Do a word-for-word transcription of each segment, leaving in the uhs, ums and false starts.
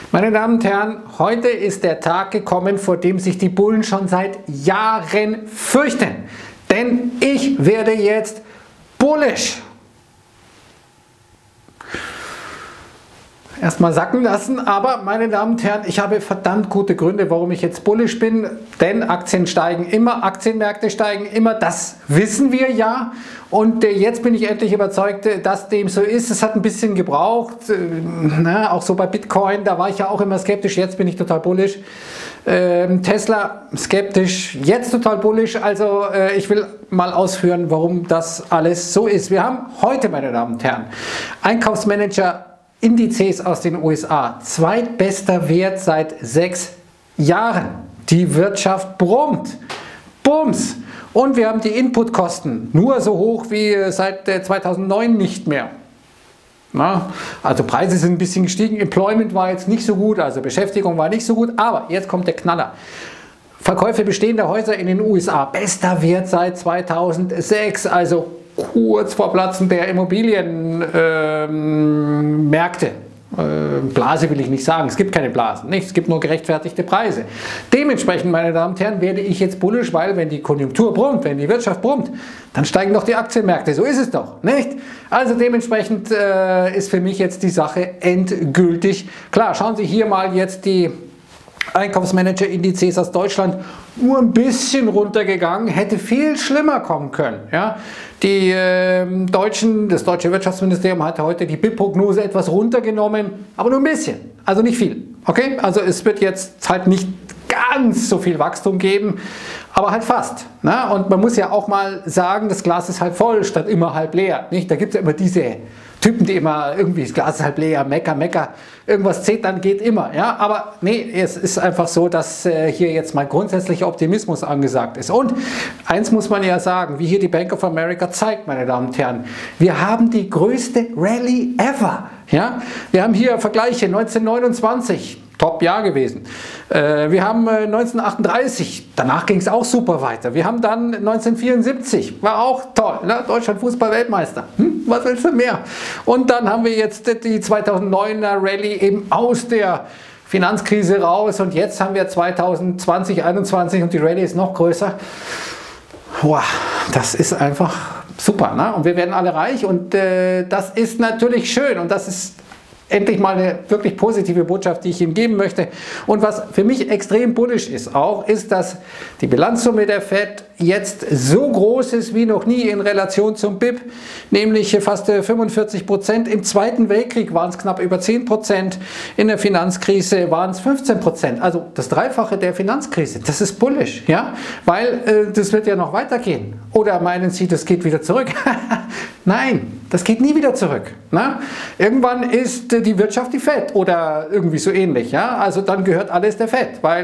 Meine Damen und Herren, heute ist der Tag gekommen, vor dem sich die Bullen schon seit Jahren fürchten. Denn ich werde jetzt bullish. Erstmal sacken lassen, aber meine Damen und Herren, ich habe verdammt gute Gründe, warum ich jetzt bullish bin, denn Aktien steigen immer, Aktienmärkte steigen immer, das wissen wir ja und äh, jetzt bin ich endlich überzeugt, dass dem so ist. Es hat ein bisschen gebraucht, äh, na, auch so bei Bitcoin, da war ich ja auch immer skeptisch, jetzt bin ich total bullish. Ähm, Tesla skeptisch, jetzt total bullish, also äh, ich will mal ausführen, warum das alles so ist. Wir haben heute, meine Damen und Herren, Einkaufsmanager Indizes aus den U S A, zweitbester Wert seit sechs Jahren. Die Wirtschaft brummt. Bums! Und wir haben die Inputkosten nur so hoch wie seit zweitausendneun nicht mehr. Na, also Preise sind ein bisschen gestiegen, Employment war jetzt nicht so gut, also Beschäftigung war nicht so gut, aber jetzt kommt der Knaller. Verkäufe bestehender Häuser in den U S A, bester Wert seit zweitausendsechs, also kurz vor Platzen der Immobilienmärkte. Äh, Blase will ich nicht sagen, es gibt keine Blasen, nicht? Es gibt nur gerechtfertigte Preise. Dementsprechend, meine Damen und Herren, werde ich jetzt bullish, weil wenn die Konjunktur brummt, wenn die Wirtschaft brummt, dann steigen doch die Aktienmärkte, so ist es doch, nicht? Also dementsprechend äh, ist für mich jetzt die Sache endgültig klar. Schauen Sie hier mal jetzt die Einkaufsmanager-Indizes aus Deutschland, nur ein bisschen runtergegangen, hätte viel schlimmer kommen können. Ja? Die äh, Deutschen, das deutsche Wirtschaftsministerium hatte heute die B I P-Prognose etwas runtergenommen, aber nur ein bisschen, also nicht viel. Okay? Also es wird jetzt halt nicht ganz so viel Wachstum geben, aber halt fast. Ne? Und man muss ja auch mal sagen, das Glas ist halb voll statt immer halb leer. Nicht? Da gibt es ja immer diese Typen, die immer irgendwie, das Glas ist halb leer, mecker, mecker, irgendwas zählt, dann geht immer. Ja? Aber nee, es ist einfach so, dass äh, hier jetzt mal grundsätzlicher Optimismus angesagt ist. Und eins muss man ja sagen, wie hier die Bank of America zeigt, meine Damen und Herren, wir haben die größte Rallye ever. Ja? Wir haben hier Vergleiche neunzehnhundertneunundzwanzig. Top-Jahr gewesen. Äh, wir haben äh, neunzehnhundertachtunddreißig, danach ging es auch super weiter. Wir haben dann neunzehnhundertvierundsiebzig, war auch toll, ne? Deutschland Fußball-Weltmeister. Hm? Was willst du mehr? Und dann haben wir jetzt die zweitausenddneuner Rallye eben aus der Finanzkrise raus und jetzt haben wir zweitausendzwanzig, einundzwanzig und die Rallye ist noch größer. Wow, das ist einfach super, ne? Und wir werden alle reich und äh, das ist natürlich schön und das ist endlich mal eine wirklich positive Botschaft, die ich Ihnen geben möchte. Und was für mich extrem bullish ist auch, ist, dass die Bilanzsumme der Fed jetzt so groß ist wie noch nie in Relation zum B I P, nämlich fast fünfundvierzig Prozent. Im Zweiten Weltkrieg waren es knapp über zehn Prozent, in der Finanzkrise waren es fünfzehn Prozent. Also das Dreifache der Finanzkrise, das ist bullish, ja? Weil äh, das wird ja noch weitergehen. Oder meinen Sie, das geht wieder zurück? Nein, das geht nie wieder zurück. Ne? Irgendwann ist äh, die Wirtschaft die Fed oder irgendwie so ähnlich. Ja? Also dann gehört alles der Fed, weil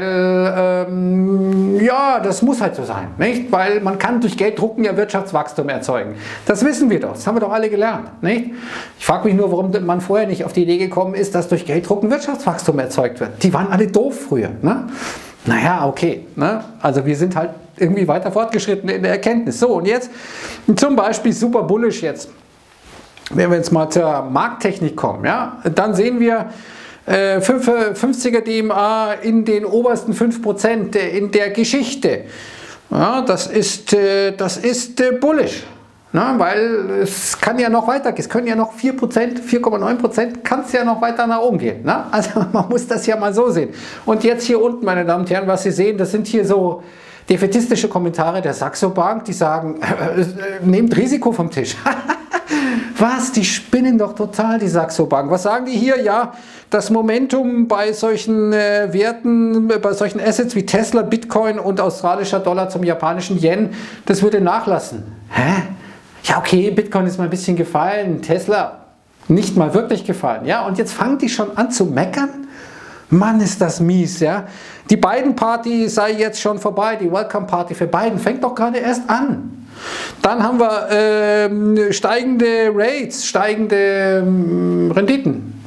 ähm, ja, das muss halt so sein. Nicht? Weil man kann durch Gelddrucken ja Wirtschaftswachstum erzeugen. Das wissen wir doch, das haben wir doch alle gelernt. Nicht? Ich frage mich nur, warum man vorher nicht auf die Idee gekommen ist, dass durch Gelddrucken Wirtschaftswachstum erzeugt wird. Die waren alle doof früher. Ne? Naja, okay. Ne? Also wir sind halt irgendwie weiter fortgeschritten in der Erkenntnis. So, und jetzt zum Beispiel super bullish jetzt. Wenn wir jetzt mal zur Markttechnik kommen, ja, dann sehen wir äh, fünfziger D M A in den obersten fünf Prozent in der Geschichte. Ja, das ist, äh, das ist äh, bullish. Na, weil es kann ja noch weiter gehen, es können ja noch vier Prozent, vier Komma neun Prozent, kann es ja noch weiter nach oben gehen. Na? Also man muss das ja mal so sehen. Und jetzt hier unten, meine Damen und Herren, was Sie sehen, das sind hier so defätistische Kommentare der Saxo Bank, die sagen, äh, äh, nehmt Risiko vom Tisch. Was? Die spinnen doch total, die Saxo Bank. Was sagen die hier? Ja, das Momentum bei solchen äh, Werten, bei solchen Assets wie Tesla, Bitcoin und australischer Dollar zum japanischen Yen, das würde nachlassen. Hä? Ja, okay, Bitcoin ist mal ein bisschen gefallen, Tesla nicht mal wirklich gefallen. Ja, und jetzt fangen die schon an zu meckern? Mann, ist das mies, ja. Die Biden-Party sei jetzt schon vorbei, die Welcome-Party für Biden fängt doch gerade erst an. Dann haben wir ähm, steigende Rates, steigende ähm, Renditen.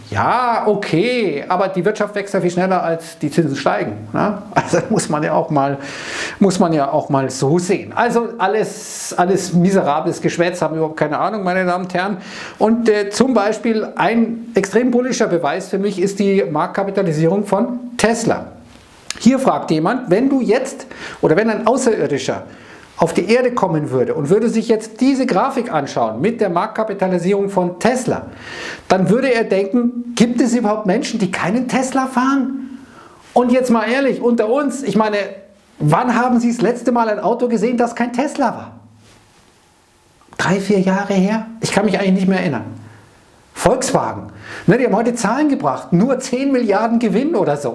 Ja, okay, aber die Wirtschaft wächst ja viel schneller, als die Zinsen steigen. Ne? Also muss man ja auch mal, muss man ja auch mal so sehen. Also alles, alles miserables Geschwätz, haben überhaupt keine Ahnung, meine Damen und Herren. Und äh, zum Beispiel ein extrem bullischer Beweis für mich ist die Marktkapitalisierung von Tesla. Hier fragt jemand, wenn du jetzt oder wenn ein Außerirdischer auf die Erde kommen würde und würde sich jetzt diese Grafik anschauen mit der Marktkapitalisierung von Tesla, dann würde er denken, gibt es überhaupt Menschen, die keinen Tesla fahren? Und jetzt mal ehrlich, unter uns, ich meine, wann haben Sie das letzte Mal ein Auto gesehen, das kein Tesla war? Drei, vier Jahre her? Ich kann mich eigentlich nicht mehr erinnern. Volkswagen, ne, die haben heute Zahlen gebracht, nur zehn Milliarden Gewinn oder so.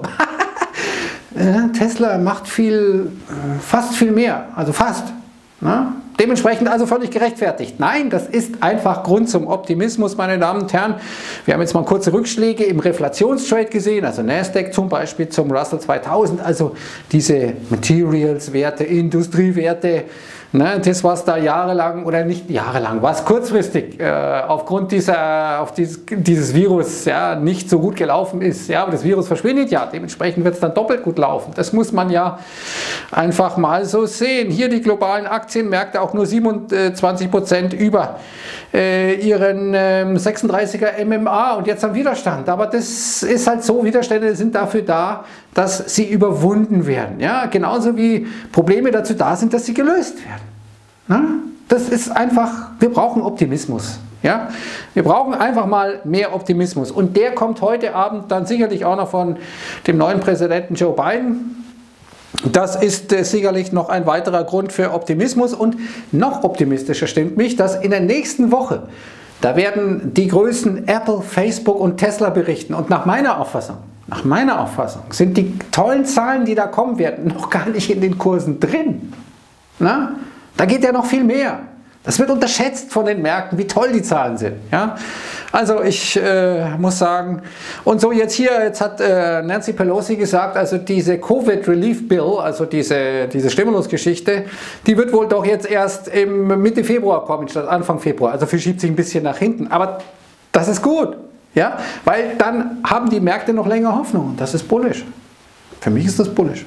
Tesla macht viel, fast viel mehr, also fast. Ne? Dementsprechend also völlig gerechtfertigt. Nein, das ist einfach Grund zum Optimismus, meine Damen und Herren. Wir haben jetzt mal kurze Rückschläge im Reflationstrade gesehen, also Nasdaq zum Beispiel zum Russell zweitausend, also diese Materials-Werte, Industriewerte, ne, das was da jahrelang, oder nicht jahrelang, was kurzfristig äh, aufgrund dieser, auf dieses, dieses Virus ja, nicht so gut gelaufen ist. Ja, aber das Virus verschwindet ja, dementsprechend wird es dann doppelt gut laufen. Das muss man ja einfach mal so sehen. Hier die globalen Aktienmärkte auch nur siebenundzwanzig Prozent über äh, ihren äh, sechsunddreißiger M M A und jetzt am Widerstand. Aber das ist halt so, Widerstände sind dafür da, dass sie überwunden werden. Ja? Genauso wie Probleme dazu da sind, dass sie gelöst werden. Na? Das ist einfach, wir brauchen Optimismus. Ja? Wir brauchen einfach mal mehr Optimismus. Und der kommt heute Abend dann sicherlich auch noch von dem neuen Präsidenten Joe Biden. Das ist äh, sicherlich noch ein weiterer Grund für Optimismus. Und noch optimistischer stimmt mich, dass in der nächsten Woche, da werden die Größen Apple, Facebook und Tesla berichten. Und nach meiner Auffassung, nach meiner Auffassung sind die tollen Zahlen, die da kommen werden, noch gar nicht in den Kursen drin. Na? Da geht ja noch viel mehr. Das wird unterschätzt von den Märkten, wie toll die Zahlen sind. Ja? Also ich äh, muss sagen, und so jetzt hier, jetzt hat äh, Nancy Pelosi gesagt, also diese Covid Relief Bill, also diese, diese Stimulusgeschichte, die wird wohl doch jetzt erst im Mitte Februar kommen, statt Anfang Februar. Also verschiebt sich ein bisschen nach hinten. Aber das ist gut, ja? Weil dann haben die Märkte noch länger Hoffnung. Das ist bullisch. Für mich ist das bullisch.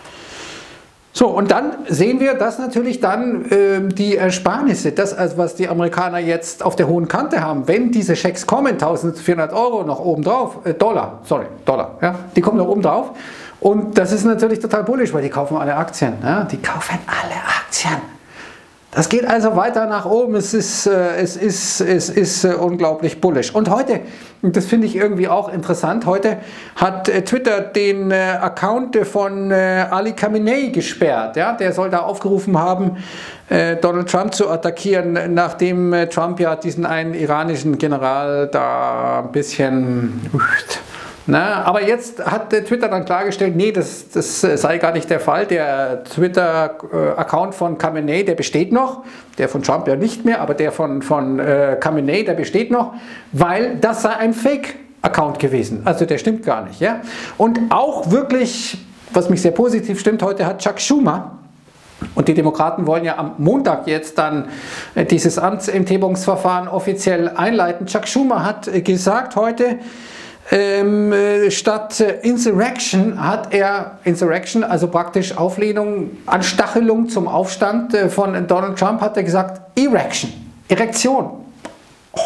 So, und dann sehen wir, dass natürlich dann äh, die Ersparnisse, das, also was die Amerikaner jetzt auf der hohen Kante haben, wenn diese Schecks kommen, eintausendvierhundert Euro noch oben drauf, äh, Dollar, sorry, Dollar, ja, die kommen noch oben drauf. Und das ist natürlich total bullisch, weil die kaufen alle Aktien. Ja, die kaufen alle Aktien. Das geht also weiter nach oben, es ist, äh, es ist, es ist äh, unglaublich bullisch. Und heute, und das finde ich irgendwie auch interessant, heute hat äh, Twitter den äh, Account von äh, Ali Khamenei gesperrt. Ja? Der soll da aufgerufen haben, äh, Donald Trump zu attackieren, nachdem äh, Trump ja diesen einen iranischen General da ein bisschen... Na, aber jetzt hat äh, Twitter dann klargestellt, nee, das, das sei gar nicht der Fall. Der Twitter-Account von Khamenei, der besteht noch. Der von Trump ja nicht mehr, aber der von, von äh, Khamenei, der besteht noch, weil das sei ein Fake-Account gewesen. Also der stimmt gar nicht. Ja? Und auch wirklich, was mich sehr positiv stimmt, heute hat Chuck Schumer, und die Demokraten wollen ja am Montag jetzt dann äh, dieses Amtsenthebungsverfahren offiziell einleiten. Chuck Schumer hat äh, gesagt heute, Ähm, äh, statt äh, Insurrection hat er, Insurrection, also praktisch Auflehnung, Anstachelung zum Aufstand äh, von Donald Trump, hat er gesagt, Erection, Erektion. Oh.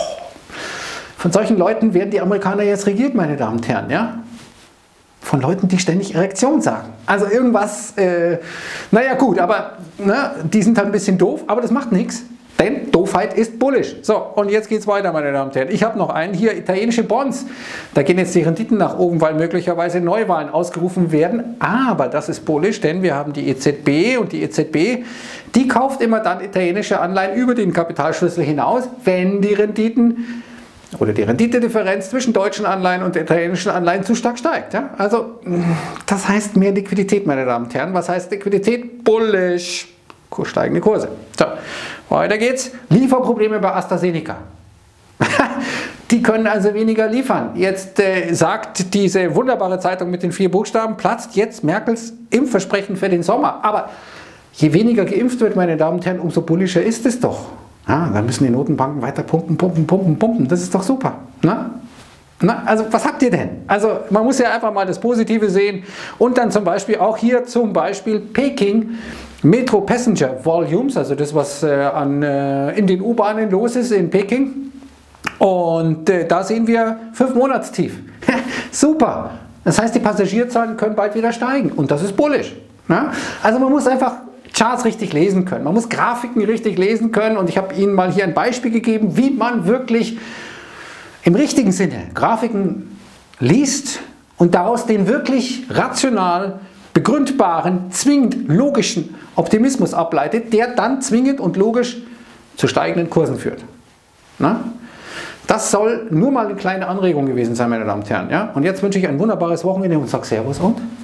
Von solchen Leuten werden die Amerikaner jetzt regiert, meine Damen und Herren, ja? Von Leuten, die ständig Erektion sagen. Also irgendwas, äh, naja gut, aber ne, die sind halt ein bisschen doof, aber das macht nichts. Denn Doofheit ist bullisch. So, und jetzt geht es weiter, meine Damen und Herren. Ich habe noch einen hier, italienische Bonds. Da gehen jetzt die Renditen nach oben, weil möglicherweise Neuwahlen ausgerufen werden. Aber das ist bullisch, denn wir haben die E Z B und die E Z B, die kauft immer dann italienische Anleihen über den Kapitalschlüssel hinaus, wenn die Renditen oder die Renditedifferenz zwischen deutschen Anleihen und italienischen Anleihen zu stark steigt. Ja? Also, das heißt mehr Liquidität, meine Damen und Herren. Was heißt Liquidität? Bullisch. Steigende Kurse. So, weiter geht's. Lieferprobleme bei AstraZeneca. Die können also weniger liefern. Jetzt äh, sagt diese wunderbare Zeitung mit den vier Buchstaben, platzt jetzt Merkels Impfversprechen für den Sommer. Aber je weniger geimpft wird, meine Damen und Herren, umso bullischer ist es doch. Ja, dann müssen die Notenbanken weiter pumpen, pumpen, pumpen, pumpen. Das ist doch super. Na? Na, also was habt ihr denn? Also man muss ja einfach mal das Positive sehen und dann zum Beispiel auch hier zum Beispiel Peking Metro Passenger Volumes, also das, was äh, an, äh, in den U-Bahnen los ist in Peking. Und äh, da sehen wir fünf Monatstief. Super! Das heißt, die Passagierzahlen können bald wieder steigen und das ist bullish. Na? Also man muss einfach Charts richtig lesen können, man muss Grafiken richtig lesen können und ich habe Ihnen mal hier ein Beispiel gegeben, wie man wirklich im richtigen Sinne Grafiken liest und daraus den wirklich rational begründbaren, zwingend logischen Optimismus ableitet, der dann zwingend und logisch zu steigenden Kursen führt. Na? Das soll nur mal eine kleine Anregung gewesen sein, meine Damen und Herren. Ja? Und jetzt wünsche ich ein wunderbares Wochenende und sage Servus und